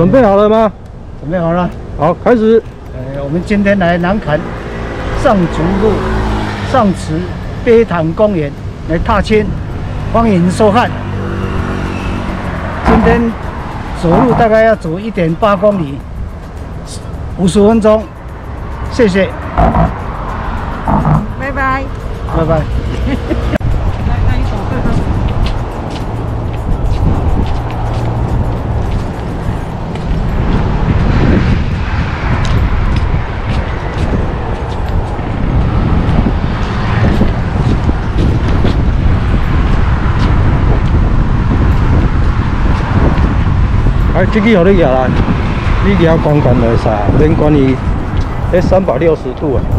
准备好了吗？ 准备好了。 好，开始。 我们今天来南崁上竹路上池碑潭公园来踏青，欢迎收看。今天走路大概要走1.8公里，50分钟。谢谢。 拜拜。 拜拜。 这个互你举来，你举光管就会使，免管伊迄360度的。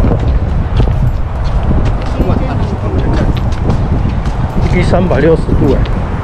这个360度的。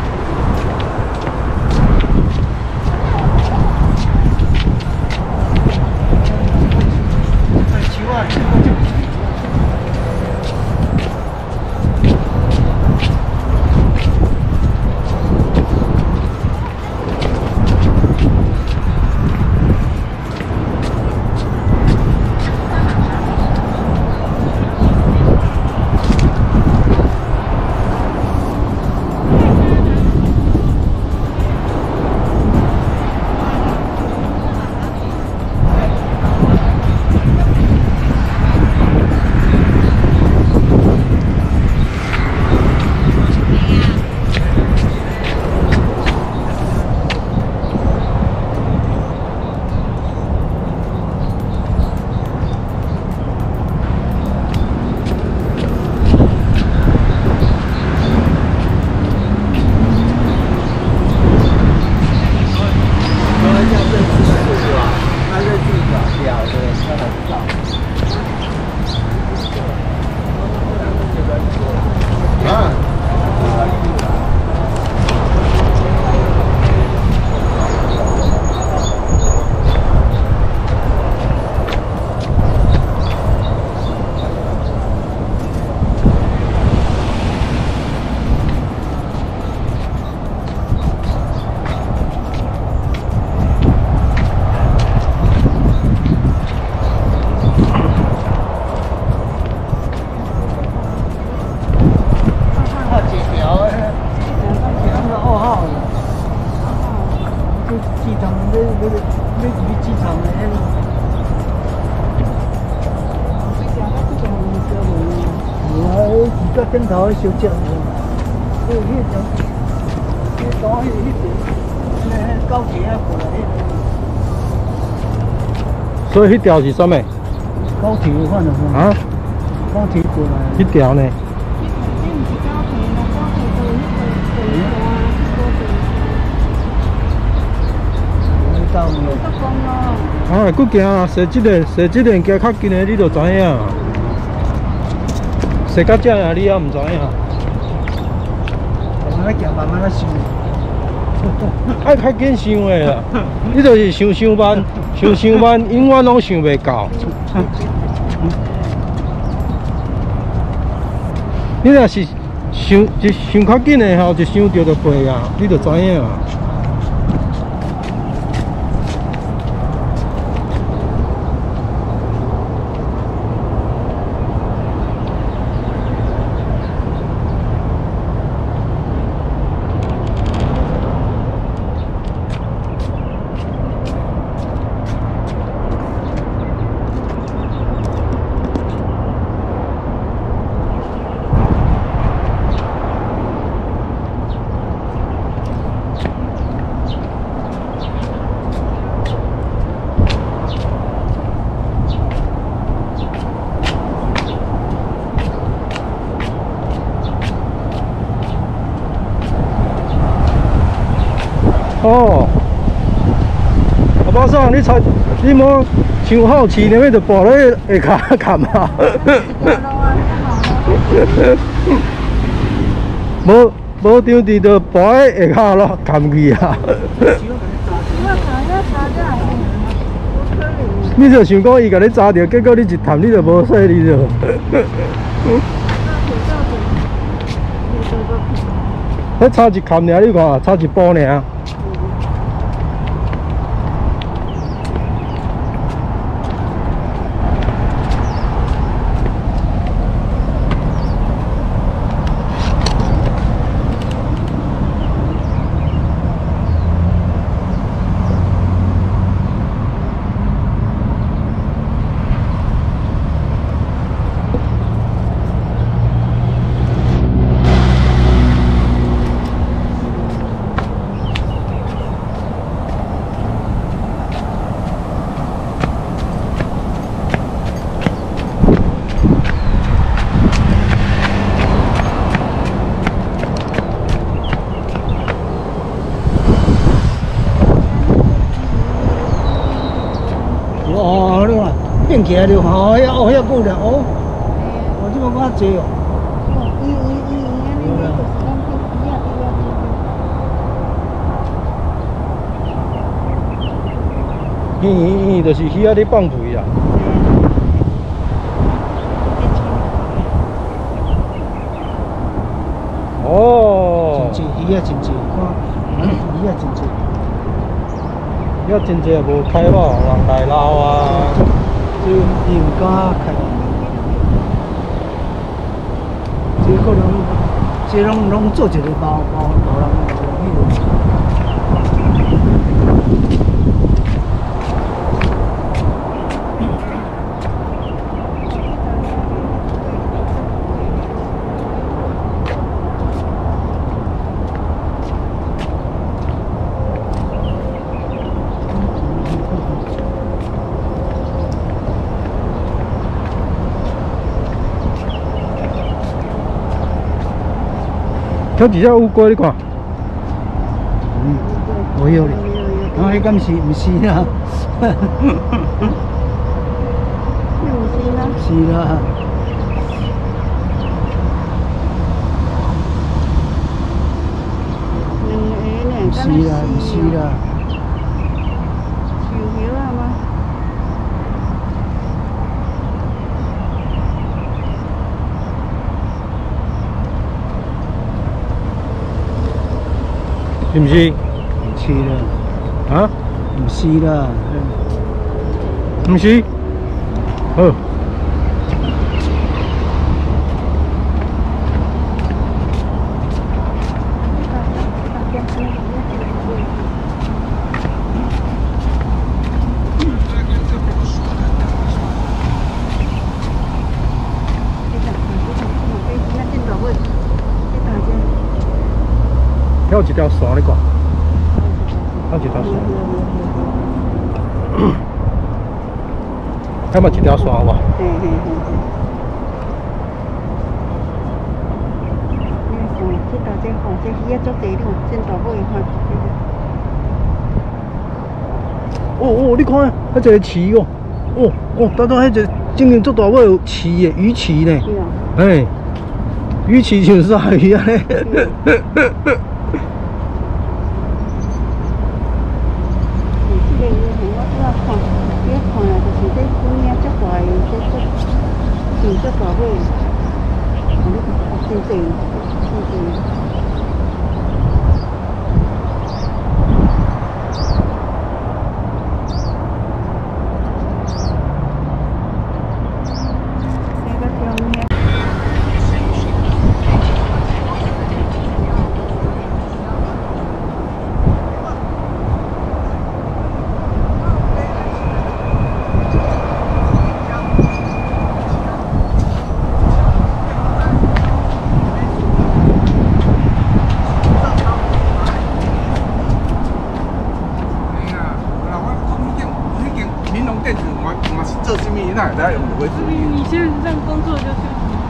顶头小只，高铁啊过来。 所以迄条是啥物？ 高铁换了吗？ 啊？ 高铁过来。 迄条呢？啊，佫行啊！坐这个行较近的，你就知影。坐到这样，你也唔知影。 慢慢行，慢慢来想。 爱较紧想的啦，你就是想慢，永远拢想袂到。你若是想较紧的吼，一想到就背啊，你就知影啊。哦，阿巴桑，你莫伤好奇，你咪就爬咧下骹看啊。无张地就爬喺下骹咯，看去啊。你就想讲伊甲你抓着，结果你一探你就无说你就。迄差一坎尔，你看，差一步尔。 起来就吼，遐哦遐久了哦，哦这个我济哦。 就是鱼仔咧放肥啊。哦。 真济鱼仔真济，看，鱼仔真济。 鱼仔真济也无开吧，人来捞啊。 这伊唔敢开。这可能，这拢做一个包人迄个。 这几只乌龟，你看。 我有哩。啊，迄敢是毋是啦？是啦。毋是啦，毋是啦。 有啊吗？ 是毋是？ 唔是啦。 啊？ 唔是啦。 毋是？好。还有一条线，你看，还有一条线，还有一条线有无？ 这大只吼，这鱼仔足地咯，真大尾吼。 哦，你看，迄一个旗哦，等，迄个真正足大尾有旗的鱼旗呢。 是啊。 哎，鱼旗就是鲨鱼啊咧。 真大尾，真正。 你现在这样工作就是。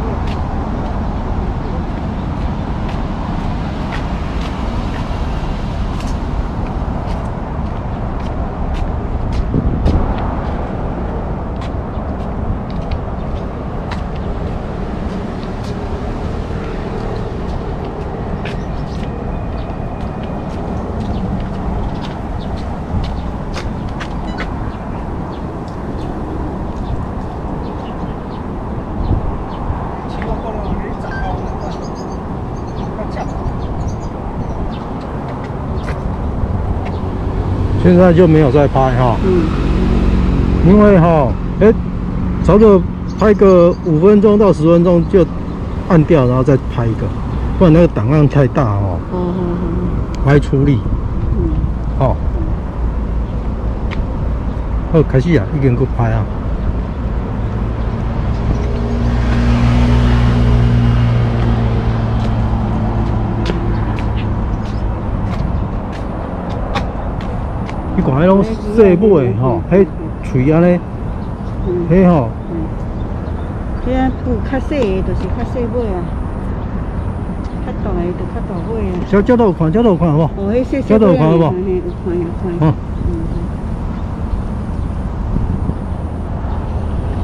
现在就没有在拍哈，因为哈，差不多拍个5分钟到10分钟就按掉，然后再拍一个，不然那个档案太大哦，来处理，好，好，开始啊，已经去拍啊。你看迄种细尾吼，迄喙安尼，迄吼。 遐有较细的，就是较细尾啊；较大的就较大尾啊。 这都有看，这都有看好不好？ 哦，迄细细这都有看好不好？ 有看呀，看。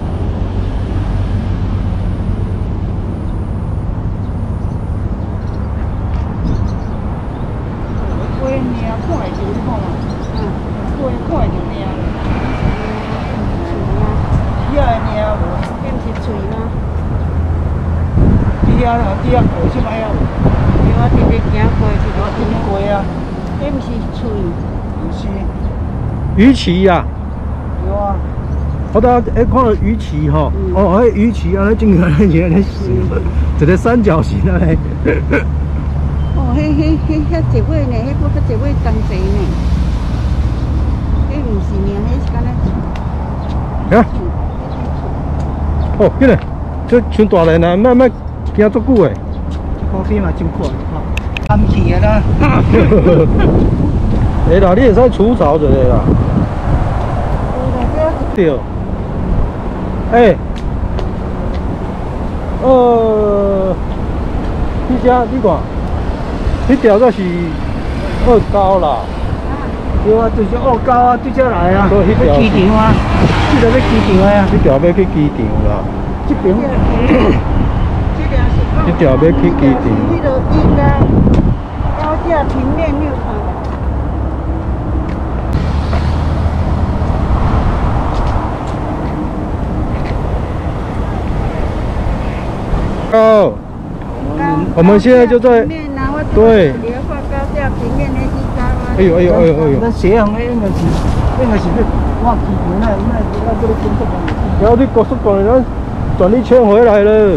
啊，你啊过什么呀？ 我直直行过，直直你过啊？ 这不是厝， 不是， 鱼鳍呀， 有啊。 我当看到鱼鳍吼，哦，迄鱼鳍啊，真个安尼一个三角形啊嘞。 哦，遐一尾呢，迄个较一尾同齐呢。迄唔是呢，迄是敢若。 啊！哦，紧嘞，这像大人啊，慢慢行足久诶。 这咖啡嘛真快，暗去的啦。 哎啦，你会使除草一下啦。对。哎。你遮你看，迄条才是二高啦。 对啊，就是恶狗啊，对这来啊。 迄条机场啊，这个要机场的啊。 迄条要去机场啦。 这边。 这条要去机场。 迄落应该高架平面你有看到？ 哦，我们现在就在对。哎呦哎呦哎呦哎呦！ 那斜行的应该是往机场那这里工作的。 然后你高速公路咱转一圈回来了。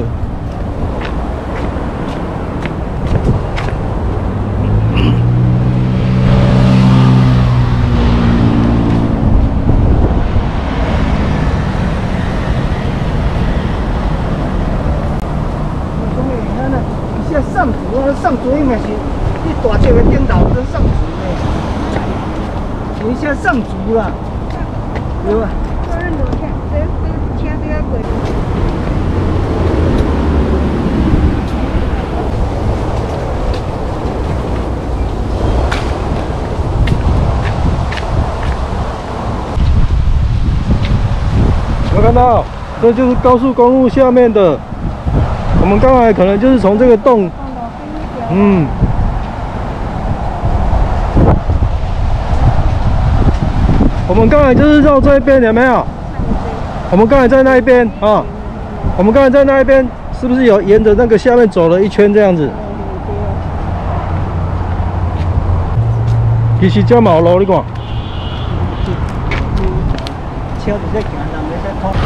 上竹应该是你大桥的顶头是上竹的，你现在上竹啦，对吧？ 有看到，这就是高速公路下面的。我们刚才可能就是从这个洞。我们刚才就是绕这边，有没有？我们刚才在那一边啊，我们刚才在那一边，是不是有沿着那个下面走了一圈这样子？其实这毛路，你看。 车就在行，人就在拖。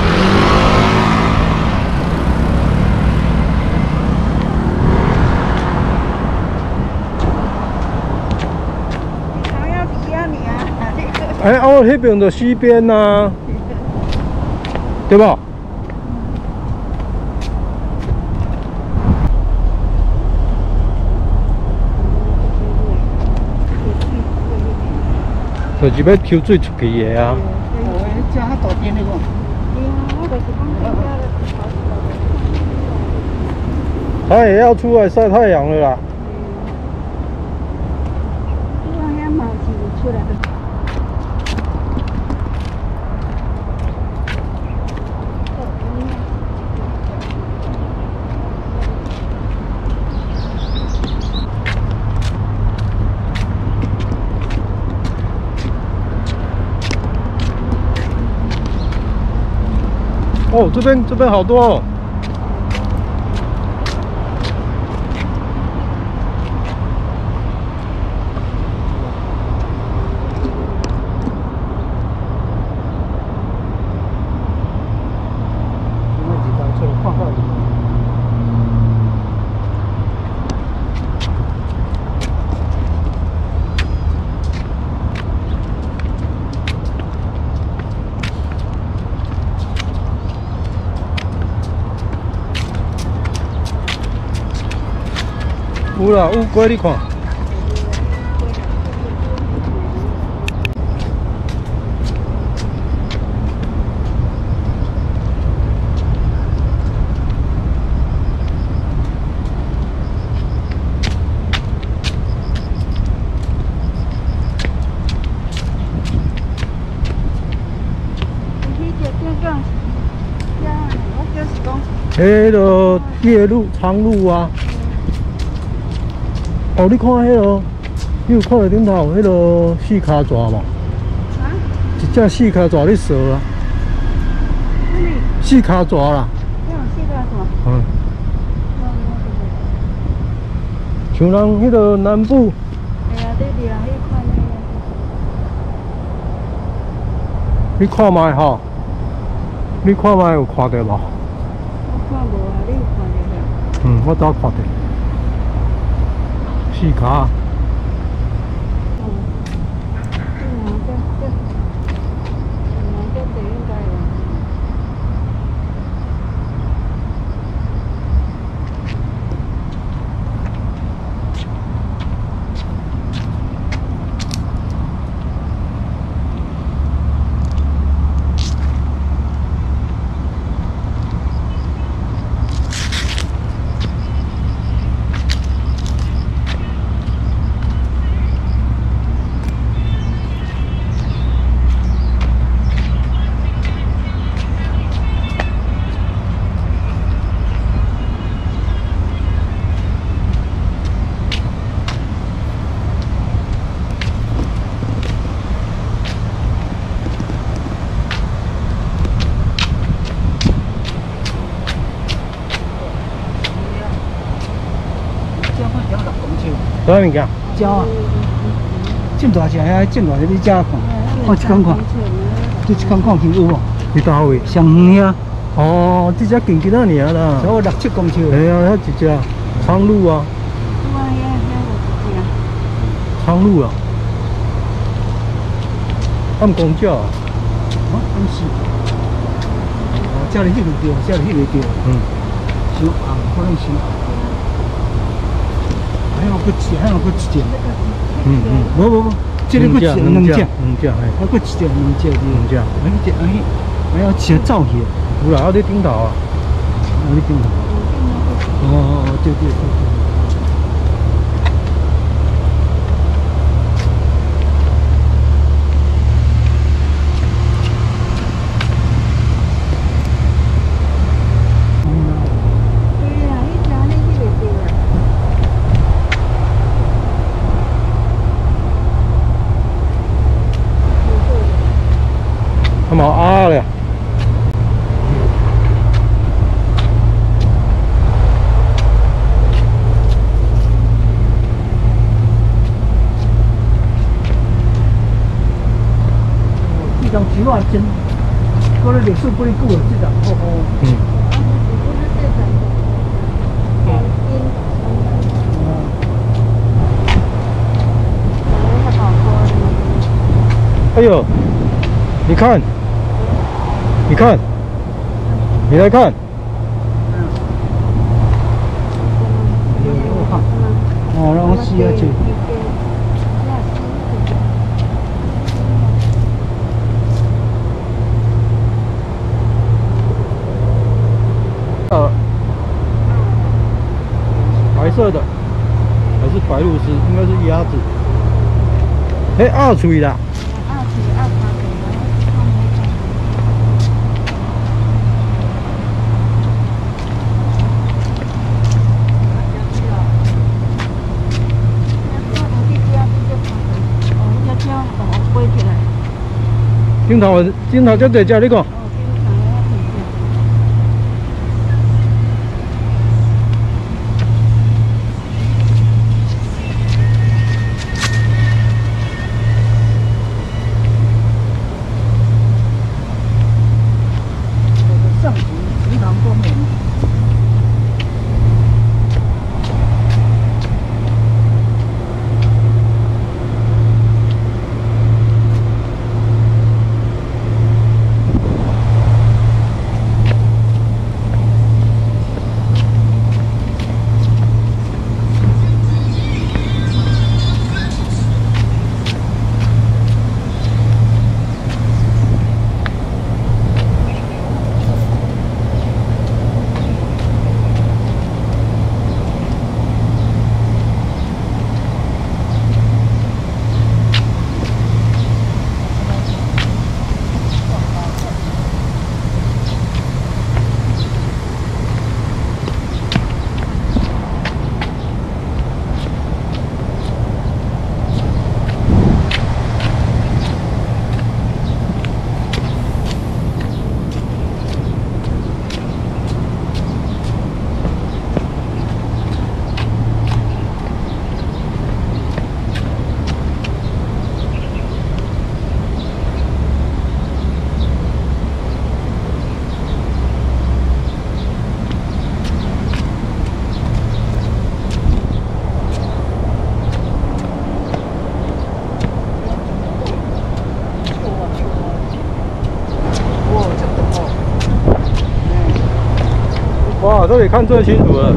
哎，哦，那边的西边呐，对吧？就是要抽水出去的啊。 这较大点那个。 他也要出来晒太阳了啦。哦，这边好多哦。有啦，乌龟你看。迄个夜路长路啊。哦，你看迄个，你有看到顶头迄个四脚蛇无？啊？一只四脚蛇咧扫啊。四脚蛇啦。 四脚蛇。 嗯。 像人迄个南部， 哎呀，你掠迄款的。 你看卖吼，你看卖有看到无？ 我看无啊，你有看到无？ 嗯，我早看到。四卡。啥物件？ 鸟啊，这么大只遐，这么大只你遮看，我一工看，你一工看见有无？ 你倒位？ 上远啊， 哦，这只近几啊年啦？ 差不多6、7公尺。 哎呀，遐一只苍鹭啊， 我遐有一只。 苍鹭啊，暗公鸟啊。 啊，不是。哦，遮里迄个钓，遮里迄个钓。 嗯。 伤红，可能伤红。还有个只，还有个一只。无，这里个一只两只，还个一只两只，还有车走去。 有啦，在顶头啊。 你顶头。哦，对。 他毛啊了。 这张纸啊，真，过了历史不哩久了，这张， 嗯。哎呦，你看，你来看。 哦，让我试下去。 白色的还是白鹭鸶？应该是鸭子。哎，二嘴啦。顶头遮济只，你讲。 上级食堂方面。 这里看最清楚了。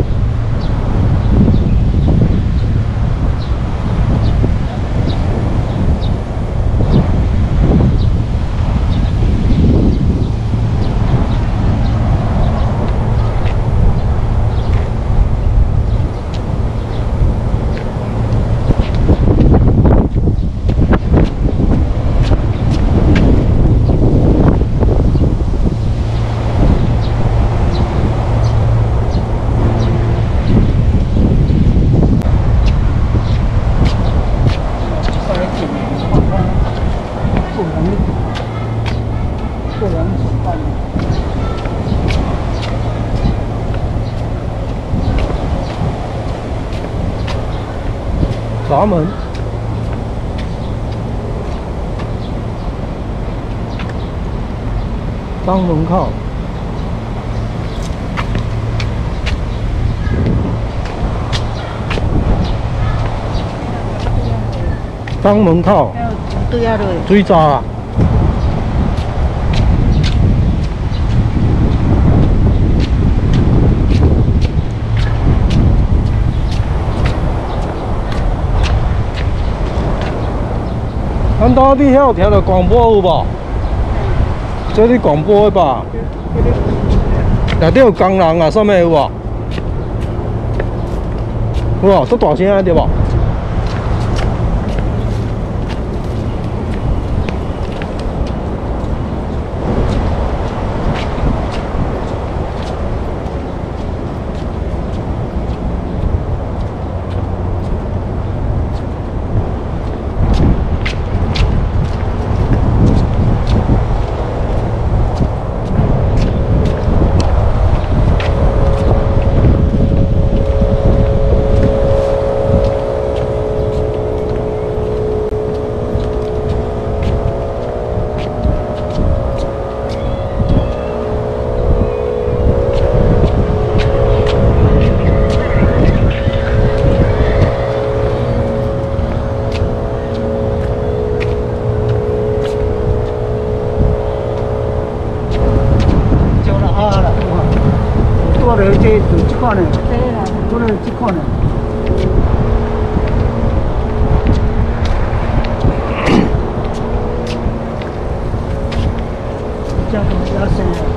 闸门，张门靠，张门靠， 对啊，对。 水闸啊。咱到底遐有听到广播有无？这是广播的吧？内底有工人啊，啥物有无？有无？足大声啊，对无？ 这款的，对啦，我来这款的。这样比较深了。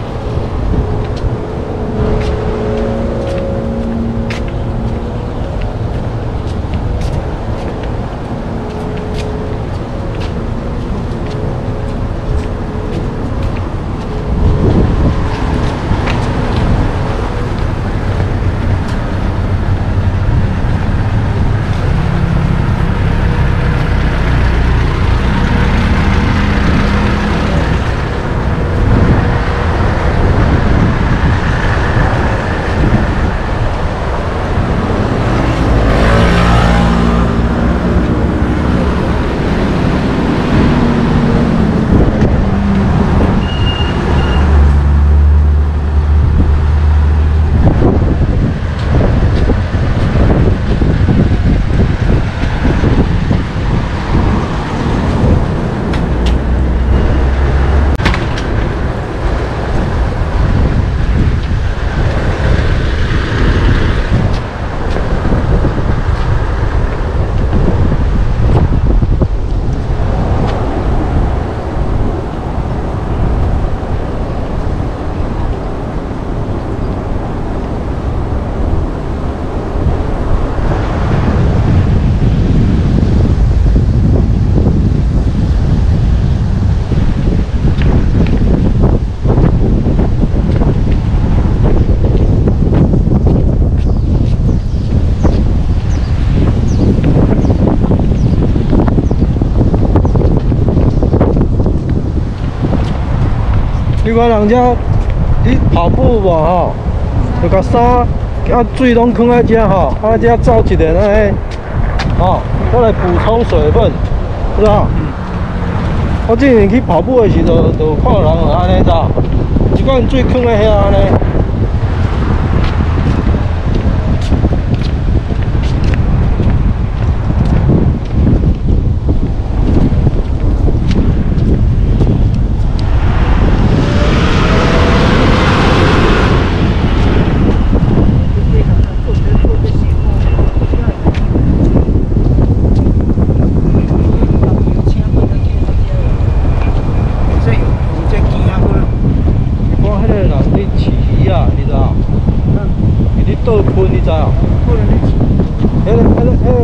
你看人家，你跑步无吼，就甲衫啊水拢放在遮吼，啊遮走一个安尼，吼，再来补充水分，是吧？我之前去跑步的时候，就看人有安尼走，一罐水放在遐安尼。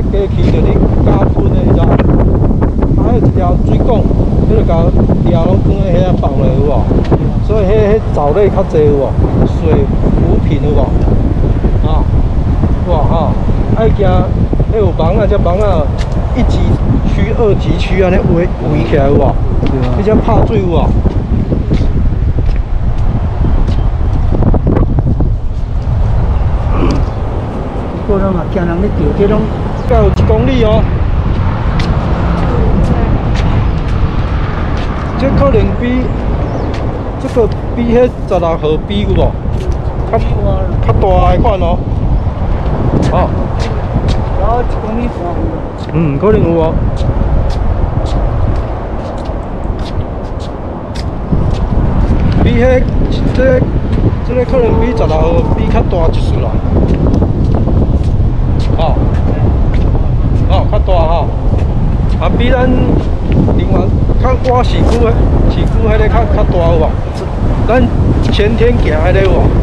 迄个溪就咧加喷的，你知？还有一条水管，迄个甲料拢放喺遐放落有无？所以迄藻类较济有无？水浮萍有无？啊，哇哈！爱惊迄有蚊啊，只蚊啊，1级区、2级区安尼围起来有无？你只拍水有无？ 不过拢嘛惊人咧钓，这种才有1公里哦。这可能比这个比迄16号比有无？较大的款哦。哦。 有1公里半。 可能有哦。比迄这个可能比16号比较大一丝啦。哦，较大吼，啊比咱另外较我市区迄个较大有无？咱前天行迄个有无？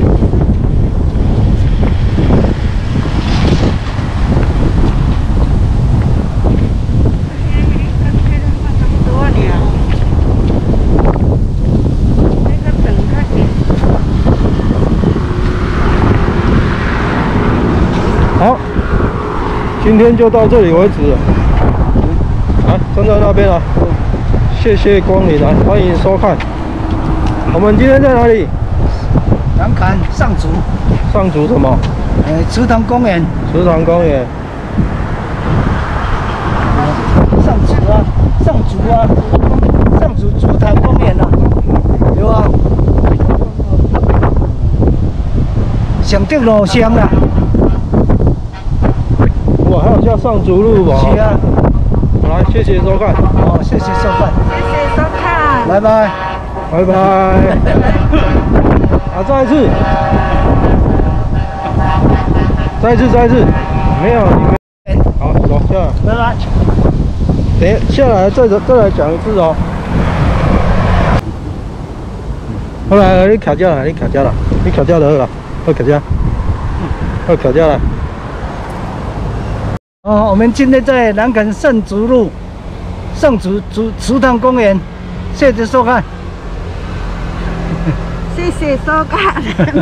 好，今天就到这里为止了。来，站在那边了。谢谢光临来，欢迎收看。我们今天在哪里？ 南坎上竹。 上竹什么？ 池塘公园。 池塘公园。 上竹啊，上竹啊，上竹竹塘公园啊，有啊。上德路上啦。 哇，还有叫上竹路吧？ 是啊。 来，谢谢收看。 哦，谢谢收看。 谢谢收看。 拜拜。 拜拜。啊，再一次。再一次。没有，你没。好，走下来。 拜拜。 等下来再来讲一次哦。好来，你卡架了，你卡架了，你卡架了啦，快卡架，快卡架了。 我们今天在南坎上竹路上竹池塘公园，谢谢收看。 谢谢收看。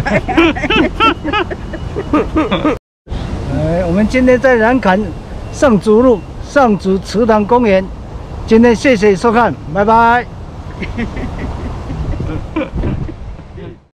我们今天在南坎上竹路上竹池塘公园，今天谢谢收看，拜拜。